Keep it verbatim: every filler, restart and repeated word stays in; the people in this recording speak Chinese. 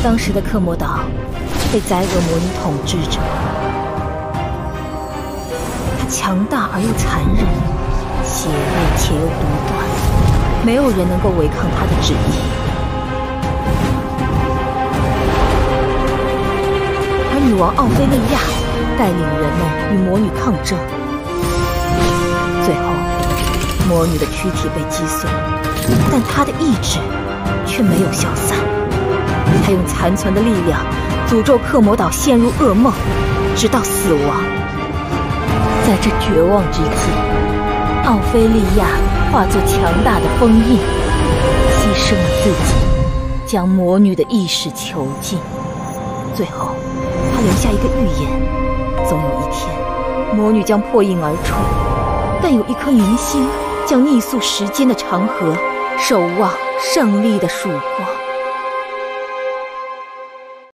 当时的克摩岛被宰恶魔女统治着，她强大而又残忍，邪恶且又独断，没有人能够违抗她的旨意。而女王奥菲利亚带领人们与魔女抗争，最后魔女的躯体被击碎，但她的意志却没有消散。她用残存的力量诅咒克摩岛陷入噩梦，直到死亡。在这绝望之际，奥菲利亚化作强大的封印，牺牲了自己，将魔女的意识囚禁。最后，她留下一个预言：总有一天，魔女将破印而出，但有一颗明星将逆溯时间的长河，守望胜利的曙光。